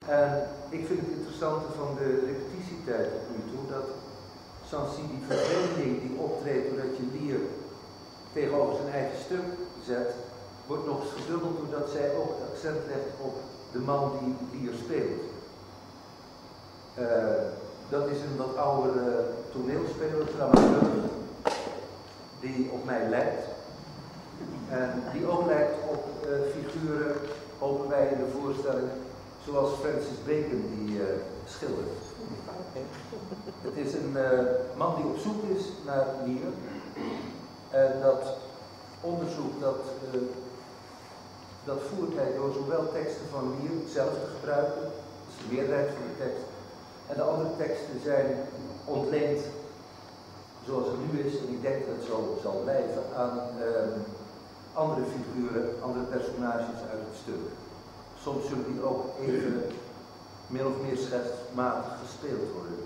En ik vind het interessante van de repetitietijd tot nu toe, dat Sancy die vervreemding die optreedt doordat je Lier tegenover zijn eigen stuk zet, wordt nog eens verdubbeld doordat zij ook het accent legt op de man die Lier speelt. Dat is een wat oudere toneelspeler, dramaturg, die op mij lijkt. En die ook lijkt op figuren, hopen wij in de voorstelling, zoals Francis Bacon die schildert. Het is een man die op zoek is naar Lier. En dat onderzoek dat voert hij door zowel teksten van Lier zelf te gebruiken, dat is de meerderheid van de tekst, en de andere teksten zijn ontleend zoals het nu is, en ik denk dat het zo zal blijven, aan andere figuren, andere personages uit het stuk. Soms zullen die ook even min of meer schetsmatig gespeeld worden.